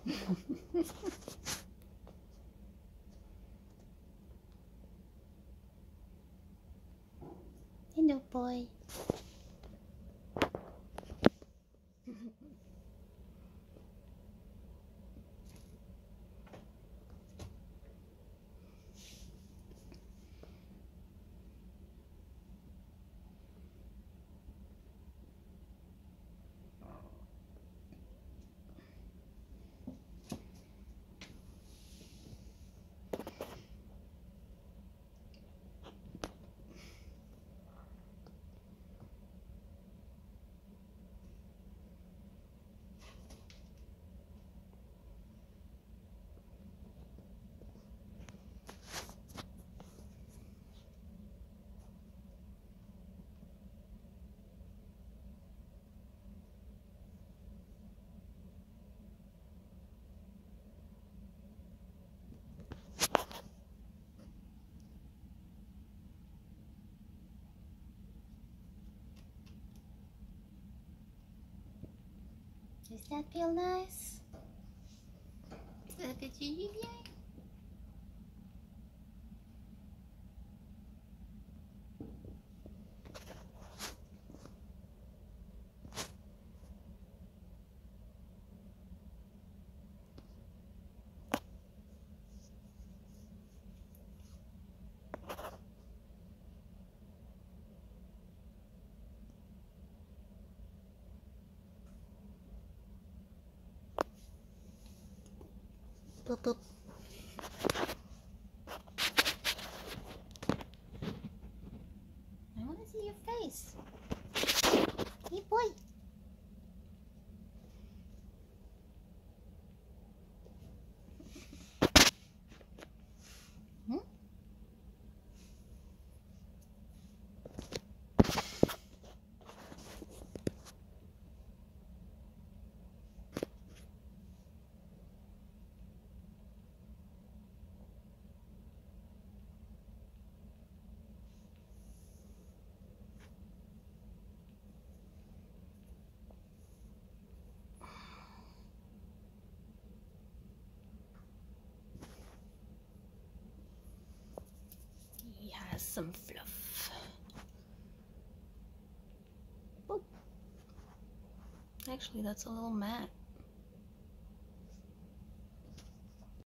Hello, boy. Does that feel nice? Ça fait du bien? Boop, boop. I want to see your face. Hey, boy. Hmm? He has some fluff. Boop. Actually, that's a little mat.